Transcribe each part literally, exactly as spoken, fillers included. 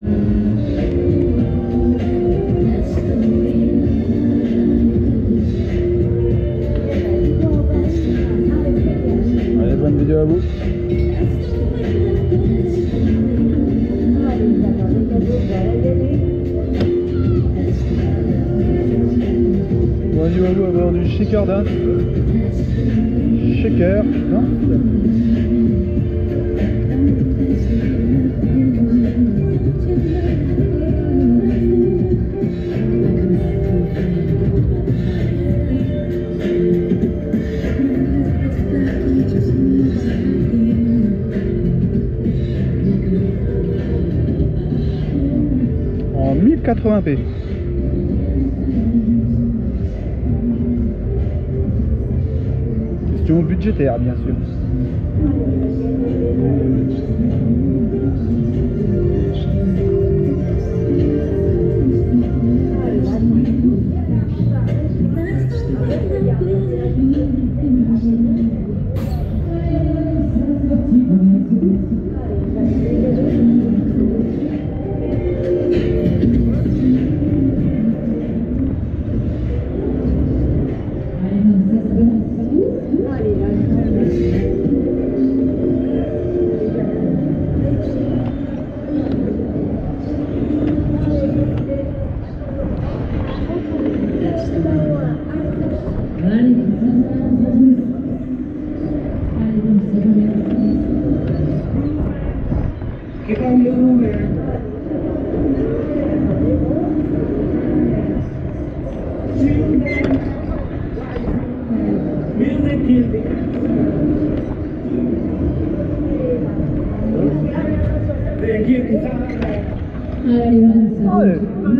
Allez, bonne vidéo à vous. Bonne vidéo à vous, avoir du shaker dance. Shaker, non? En mille quatre-vingts p. Question budgétaire, bien sûr. Keep on moving. Music, music. Then give me time. Allez.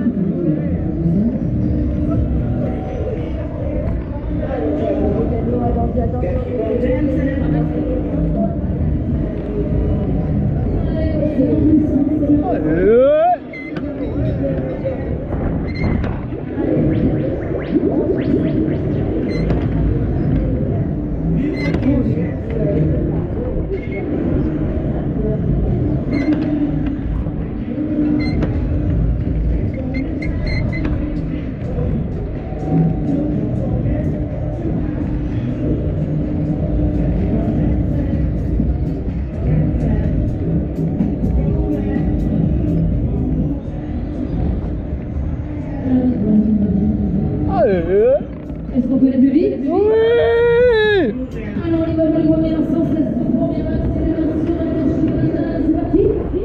Est-ce qu'on peut aller plus vite? Oui. Alors on y va pour le premier instant, c'est le premier accélération à la machine, c'est parti.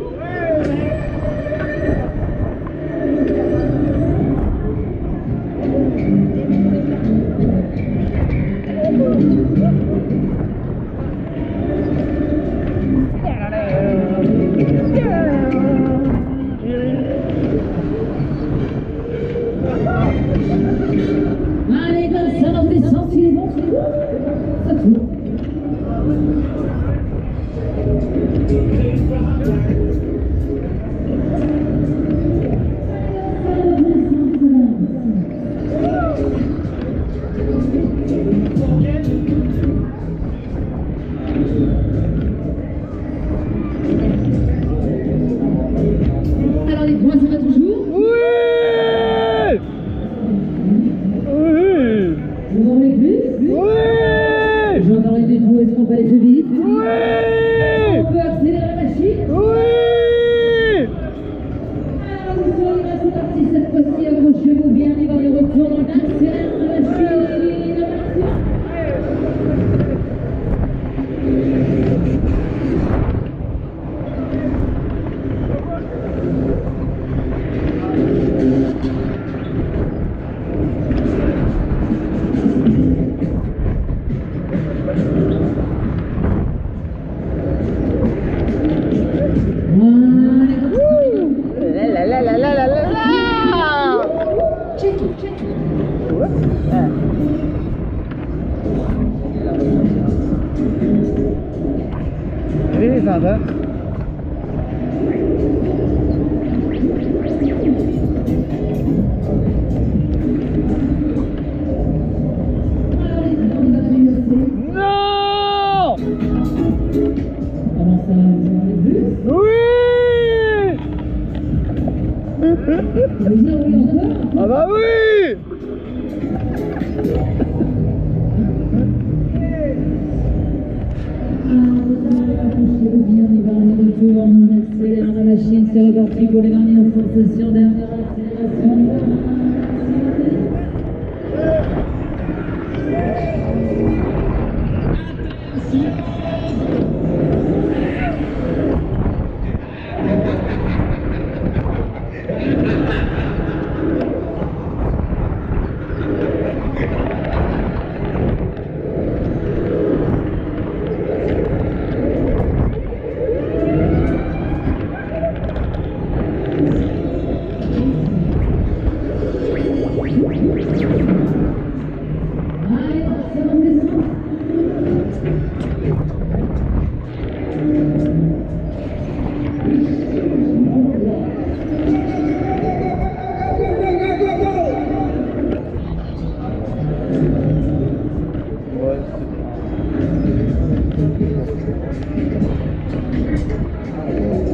Allez, comme ça, dans tous les sens, il est bon, ça tourne. Alors les points, ça va toujours? Oui. Oui. Vous en voulez plus? Oui. J'entends les défauts, est-ce qu'on peut aller plus vite? Oui. On peut accélérer la machine? Oui. Alors vous serez là, c'est parti, cette fois-ci, accrochez-vous bien, il va le retour dans l'accélération de la machine, la maximum. La la la la la la la la. Check it, check it. Allez, Sandra. Non. Comment ça, vous en avez plus? Oui. Vous avez encore? Ah bah oui! Accrochez-vous bien, les barres de retour, on accélère la machine, c'est reparti pour les dernières sensations, dernière accélération. Allez, c'est bon, descend. Ouais, c'est...